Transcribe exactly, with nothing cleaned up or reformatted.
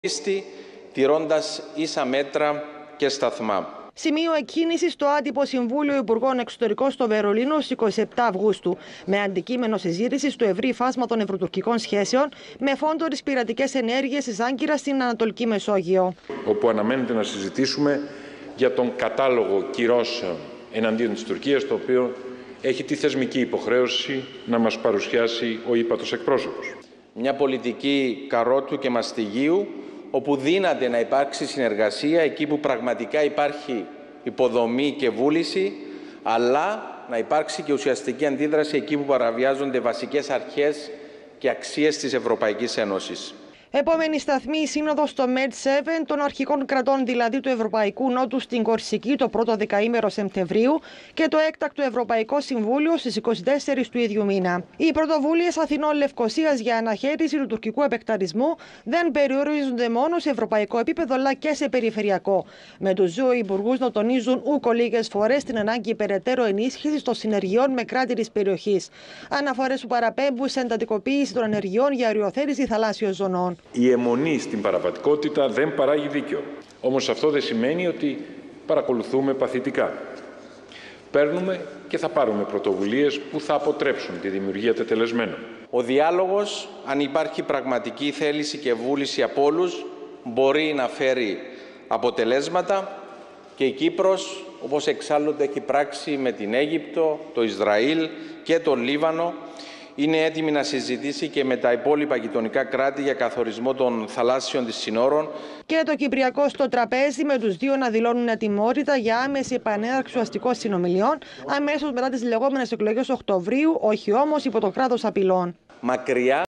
πίστη, τηρώντας ίσα μέτρα και σταθμά. Σημείο εκκίνηση στο άτυπο Συμβούλιο Υπουργών Εξωτερικών στο Βερολίνο στις είκοσι επτά Αυγούστου, με αντικείμενο συζήτηση του ευρύ φάσμα των ευρωτουρκικών σχέσεων, με φόντο τις πειρατικές ενέργειες της Άγκυρας στην Ανατολική Μεσόγειο. Όπου αναμένεται να συζητήσουμε για τον κατάλογο κυρώσεων εναντίον της Τουρκίας, το οποίο έχει τη θεσμική υποχρέωση να μας παρουσιάσει ο ύπατος εκπρόσωπος. Μια πολιτική καρότου και μαστιγίου, όπου δύναται να υπάρξει συνεργασία εκεί που πραγματικά υπάρχει υποδομή και βούληση, αλλά να υπάρξει και ουσιαστική αντίδραση εκεί που παραβιάζονται βασικές αρχές και αξίες της Ευρωπαϊκής Ένωσης. Επόμενη σταθμή η σύνοδος στο Med επτά των αρχικών κρατών, δηλαδή του Ευρωπαϊκού Νότου στην Κορσική το πρώτο δεκαήμερο Σεπτεμβρίου και το έκτακτο Ευρωπαϊκό Συμβούλιο στις είκοσι τέσσερις του ίδιου μήνα. Οι πρωτοβουλίες Αθηνών Λευκωσίας για αναχέτηση του τουρκικού επεκταρισμού δεν περιορίζονται μόνο σε ευρωπαϊκό επίπεδο αλλά και σε περιφερειακό. Με τους δύο υπουργούς να τονίζουν ούκο λίγες φορές την ανάγκη περαιτέρω ενίσχυσης των συνεργειών με κράτη της περιοχής. Αναφορές που παραπέμπουν σε εντατικοποίηση των ενεργειών για οριοθέτηση θαλάσσιων ζωνών. Η αιμονή στην παραβατικότητα δεν παράγει δίκαιο. Όμως αυτό δεν σημαίνει ότι παρακολουθούμε παθητικά. Παίρνουμε και θα πάρουμε πρωτοβουλίες που θα αποτρέψουν τη δημιουργία τετελεσμένων. Ο διάλογος, αν υπάρχει πραγματική θέληση και βούληση από όλους, μπορεί να φέρει αποτελέσματα και η Κύπρος, όπως εξάλλου έχει πράξει με την Αίγυπτο, το Ισραήλ και το Λίβανο, είναι έτοιμη να συζητήσει και με τα υπόλοιπα γειτονικά κράτη για καθορισμό των θαλάσσιων της συνόρων. Και το Κυπριακό στο τραπέζι, με τους δύο να δηλώνουν ετοιμότητα για άμεση επανέναρξη αστικών συνομιλιών αμέσως μετά τις λεγόμενες εκλογές Οκτωβρίου, όχι όμως υπό το κράτος απειλών. Μακριά